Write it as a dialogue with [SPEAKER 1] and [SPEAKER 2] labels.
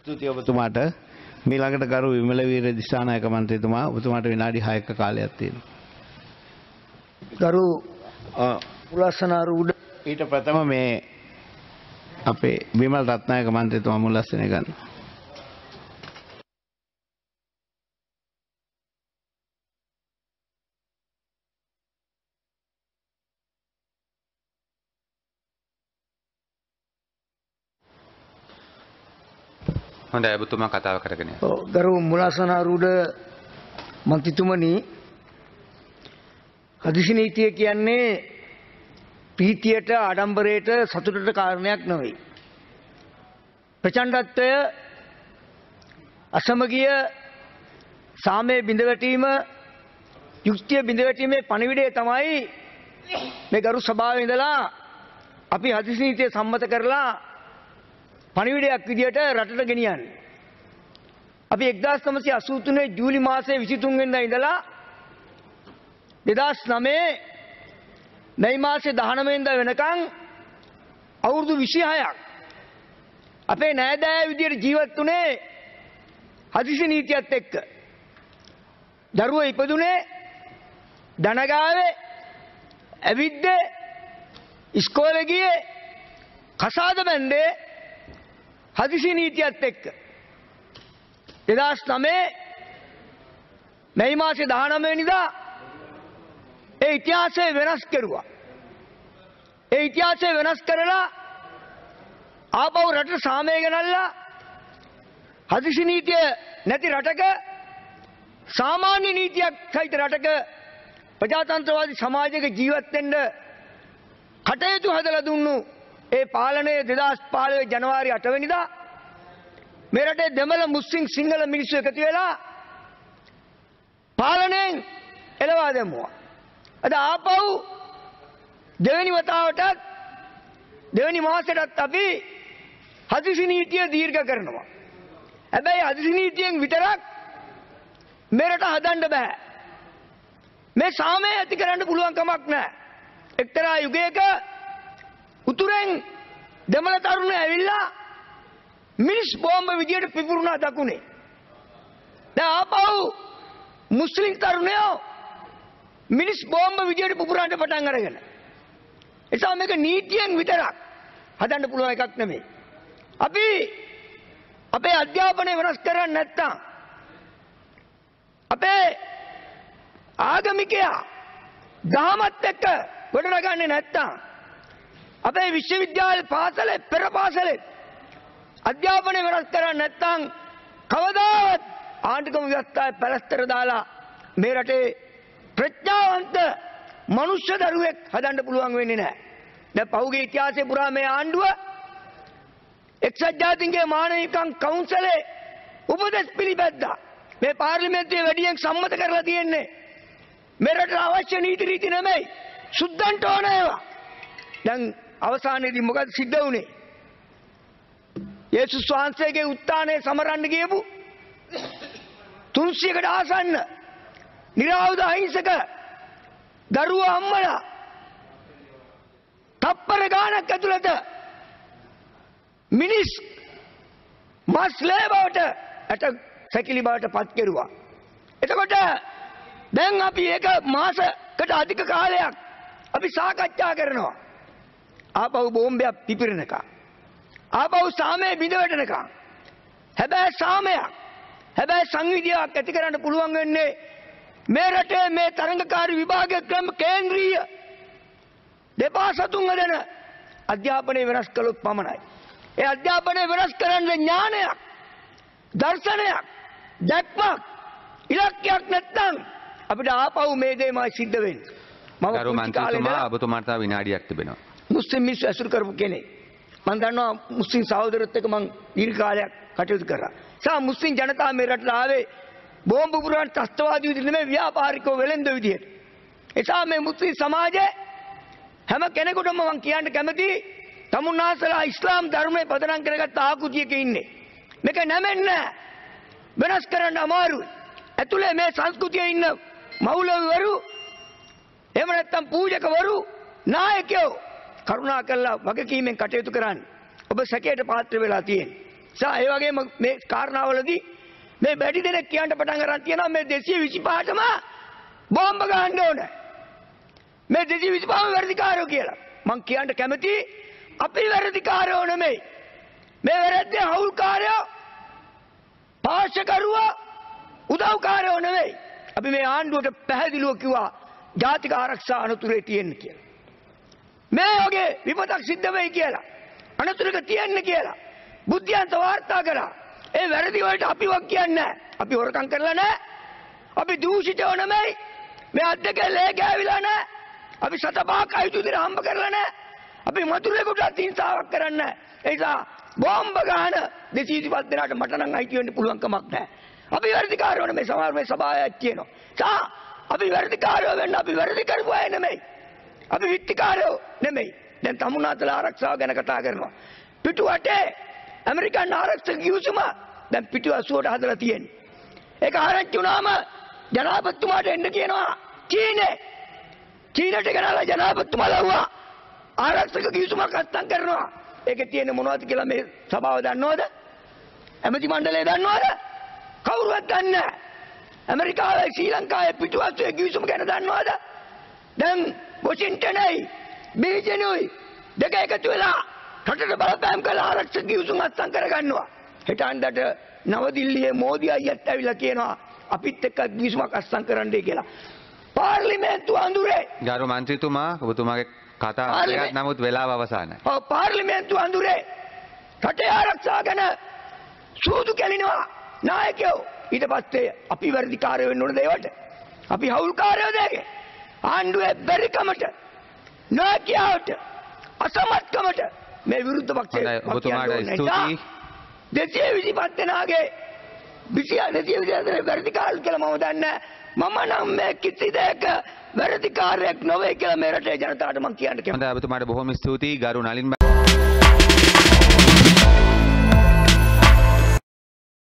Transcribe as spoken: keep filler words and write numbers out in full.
[SPEAKER 1] ස්තුතියි ඔබතුමාට. මීළඟට ගරු විමලවීර දිසානායක මන්ත්‍රීතුමා ඔබතුමාට විනාඩි හයක කාලයක් තියෙනවා.
[SPEAKER 2] ගරු මුලස්සනාරූඩ
[SPEAKER 1] ඊට ප්‍රථම මේ අපේ විමල් රත්නායක මන්ත්‍රීතුමා මුලස්සනේ ගන්න.
[SPEAKER 3] හොඳයි ඔබතුමා කතාව කරගෙන යන්න.
[SPEAKER 2] ඔව් ගරු මුලස්සනාරූඩ මන්ත්‍රීතුමනි, හදිසි නීතිය කියන්නේ පීතියට, ආඩම්බරයට, සතුටට කාරණයක් නෙවෙයි. ප්‍රචණ්ඩත්වය, අසමගිය, සාමයේ බිඳවැටීම, යුක්තිය බිඳවැටීමේ පණිවිඩය තමයි මේ ගරු සභාවේ ඉඳලා අපි හදිසි නීතිය සම්මත කරලා පණිවිඩයක් විදියට රටට ගෙනියන්නේ. අපි එක්දාස් නවසිය අසූ තුනේ ජූලි මාසයේ විසිතුන් වෙනිදා ඉඳලා දෙදාස් නවය මැයි මාසයේ දහනවය වෙනිදා වෙනකන් අවුරුදු විසිහයක් අපේ නෑදෑය විදියට ජීවත් වුණේ හදිසි නීතියත් එක්ක. දරුවෝ ඉපදුනේ දනගාවේ, ඇවිද්දේ, ඉස්කෝලේ ගියේ, කසාද බැන්දේ හදිසි නීතියත් එක්ක. දෙදාස් නවය මැයි මාසේ දහනවය වෙනිදා ඒ ඉතිහාසය වෙනස් කෙරුවා. ඒ ඉතිහාසය වෙනස් කරලා ආපහු රටට සාමය ගෙනල්ලා හදිසි නීතිය නැති රටක සාමාන්‍ය නීතියක් සහිත රටක ප්‍රජාතන්ත්‍රවාදී සමාජයක ජීවත් වෙන්න කටයුතු හදලා දුන්නු ඒ පාලනය දෙදාස් පහළොව ජනවාරි අට වෙනිදා මේ රටේ දෙමළ, මුස්ලිම්, සිංහල මිනිස්සු එකතු වෙලා පාලනයෙන් එළවා දැමුවා. අද ආපහු දෙවෙනි වතාවටත් දෙවෙනි මාසෙටත් අපි හදිසි නීතිය දීර්ඝ කරනවා. හැබැයි හදිසි නීතියෙන් විතරක් මේ රට හදන්න බෑ. මේ සාමය ඇති කරන්න පුළුවන් කමක් නැහැ. එක්තරා යුගයක උතුරෙන් දෙමළ තරුණයෝ ඇවිල්ලා මිනිස් බෝම්බ විදියට පිපුරුණා දකුණේ. දැන් ආපහු මුස්ලිම් තරුණයෝ මිනිස් බෝම්බ විදියට පුපුරන්න පටන් අරගෙන. එසා මේක නීතියෙන් විතරක් හදන්න පුළුවන් එකක් නෙමෙයි. අපි අපේ අධ්‍යාපනය වෙනස් කරන්නේ නැත්තම්, අපේ ආගමිකයා දහමත් එක්ක ගොඩනගන්නේ නැත්තම්, අපේ විශ්වවිද්‍යාල පාසලේ පෙර පාසලේ අධ්‍යාපනය වෙනස් කරන්නේ නැත්නම් කවදාවත් ආණ්ඩුක්‍රම ව්‍යවස්ථාවේ පැලස්තර දාලා මේ රටේ ප්‍රඥාවන්ත මනුෂ්‍ය දරුවෙක් හදන්න පුළුවන් වෙන්නේ නැහැ. දැන් පහුගිය ඉතිහාසයේ පුරා මේ ආණ්ඩුව එක්සත් ජාතීන්ගේ මානව හිමිකම් කවුන්සලේ උපදෙස් පිළිපැද්දා. මේ පාර්ලිමේන්තුවේ වැඩියෙන් සම්මත කරලා තියෙන්නේ මේ රටට අවශ්‍ය නීති රීති නෙමෙයි, සුද්දන්ට ඕන ඒවා. දැන් අවසානයේදී මොකද සිද්ධ වුනේ? යේසුස් වහන්සේගේ උත්ථානය සමරන්න ගියපු තුන්සියයකට ආසන්න නිරායුධ අහිංසක දරුවෝ අම්මලා තප්පර ගානක් ඇතුළත මිනිස් මස්ලේ බවට ඇට සැකිලි බවට පත් කෙරුවා. එතකොට දැන් අපි ඒක මාසකට අධික කාලයක් අපි සාකච්ඡා කරනවා. ආපහු බෝම්බයක් පිපිරෙනකම්, ආපහු සාමයේ බිඳවැටෙනකම්. හැබැයි සාමයක්, හැබැයි සංවිධියක් ඇති කරන්න පුළුවන් වෙන්නේ මේ රටේ මේ තරඟකාරී විභාග ක්‍රම කේන්ද්‍රීය දෙපා සතුන් හදන අධ්‍යාපනය වෙනස් කළොත් පමණයි. ඒ අධ්‍යාපනය වෙනස් කරන්න ඥානයක්, දර්ශනයක්, දැක්මක්, ඉලක්කයක් නැත්නම් අපිට ආපහු මේ දේමයි සිද්ධ වෙන්නේ. මම
[SPEAKER 3] ගරු මන්ත්‍රීතුමා ඔබතුමාට තව විනාඩියක් තිබෙනවා.
[SPEAKER 2] මුස්ලිම් මිනිස්සු ඇසුරු කරපු කෙනෙක්. මම දන්නවා මුස්ලිම් සහෝදරයොත් එක්ක මම දීර්ඝ කාලයක් කටයුතු කරා. සා මුස්ලිම් ජනතාව මේ රටට ආවේ බෝම්බ පුරවන ත්‍ස්තවාදී විදිහට නෙමෙයි, ව්‍යාපාරිකව වෙලෙන්ද විදිහට. එසා මේ මුස්ලිම් සමාජයේ හැම කෙනෙකුටම මම කියන්න කැමතියි, තමුන්නාසලා ඉස්ලාම් ධර්මයේ පදනම් කරගත්ත ආකෘතියක ඉන්නේ. මේක නැමෙන්නේ වෙනස් කරන්න අමාරුයි. ඇතුලේ මේ සංස්කෘතියේ ඉන්න මෞලවිවරු, එහෙම නැත්නම් පූජකවරු, නායකයෝ කරුණා කළා වගකීමෙන් කටයුතු කරන්න. ඔබ සැකයට පාත්‍ර වෙලා තියෙන්නේ. සා ඒ වගේම මේ කාරණාවලදී මේ බැටි දෙනෙක් කියන්න පටන් ගන්න තියෙනවා මේ දෙසිය විසිපහටම බෝම්බ ගහන්න ඕනේ. මේ දෙසිය විසිපහම වැඩිකාරයෝ කියලා. මං කියන්න කැමති අපි වැඩිකාරයෝ නෙමෙයි. මේ වැරද්දේ හවුල්කාරයෝ පාර්ශවකරුවා උදව්කාරයෝ නෙවෙයි. අපි මේ ආණ්ඩුවට පැහැදිලිව කිව්වා ජාතික ආරක්ෂා අනතුරේ තියෙන්න කියලා. මේ වගේ විපතක් සිද්ධ වෙයි කියලා. අනතුරක තියෙන්න කියලා. බුද්ධියන්ත වාර්තා කරා. ඒ වැරදි වලට අපි වක් කියන්නේ නැහැ. අපි හොරකම් කරලා නැහැ. අපි දූෂිතව නෙමෙයි. මේ අද්දකේ ලේ ගෑවිලා නැහැ. අපි සතපාක් අයිතු විදිහට හම්බ කරලා නැහැ. අපි මතුරේකට හිංසාවක් කරන්නේ නැහැ. ඒ නිසා බෝම්බ ගහන දෙසිය විසිපහ දෙනාට මට නම් අයිති වෙන්න පුළුවන් කමක් නැහැ. අපි වැඩිකාරයෝ නෙමෙයි සමහර මේ සභාවේ තියෙනවා. සා අපි වැඩිකාරයෝ වෙන්න අපි වැඩි කරපු අය නෙමෙයි. අපි විත්තිකාරයෝ නෙමෙයි. දැන් තමුන්නාතල ආරක්ෂාව ගැන කතා කරනවා. පිටුවටේ ඇමරිකන් ආරක්ෂක ගිවිසුම දැන් පිටු අසුවට හදලා තියෙන්නේ. ඒක ආරංචි වුණාම ජනාධිපතිතුමාට එන්න කියනවා චීනේ. චීනට ගෙනලා ජනාධිපතිතුමා ලව්වා ආරක්ෂක ගිවිසුමක් අත්සන් කරනවා. ඒකේ තියෙන මොනවද කියලා මේ සභාව දන්නවද? ඇමති මණ්ඩලය දන්නවද? කවුරුවත් දන්නේ නැහැ. ඇමරිකාවේ ශ්‍රී ලංකාවේ පිටුවස්සේ ගිවිසුම ගැන දන්නවද? දැන් වොෂින්ටනයි බීජිනුයි දෙක එකතු වෙලා රටට බලපෑම් කළ ආරක්ෂක ගිවිසුම අත්සන් කරගන්නවා. හෙට අන්දට නවදිල්ලියේ මෝදි අයියත් ඇවිල්ලා කියනවා අපිත් එක්ක ගිවිසුමක් අත්සන් කරන්නයි කියලා. පාර්ලිමේන්තුව අඳුරේ
[SPEAKER 3] ගරු මන්ත්‍රීතුමා ඔබතුමාගේ කතා එකක් නමුත් වෙලාව අවසానයි.
[SPEAKER 2] ඔව් පාර්ලිමේන්තුව අඳුරේ රටේ ආරක්ෂා ගැන සූදු කැලිනවා නායකයෝ. ඊට පස්සේ අපි වැඩිකාරයෝ වෙන්න ඕන දේවට අපි හවුල්කාරයෝ දෙගේ ආණ්ඩුවේ බැරිකමට නාකියාවට අසමත්කමට මේ විරුද්ධ පක්ෂයේ
[SPEAKER 3] ඔබතුමාට ස්තුතියි.
[SPEAKER 2] දෙසිය විසිපහ දෙනාගේ දෙසිය විසිපහ දෙනා වැඩිකාරයෝ කියලා මම දන්නේ. මම නම් මේ කිසි දෙයක වැඩිකාරයෙක් නොවේ කියලා මේ රටේ ජනතාවට මම කියන්න කැමතියි.
[SPEAKER 3] හොඳයි ඔබතුමාට බොහොම ස්තුතියි ගරු නලින්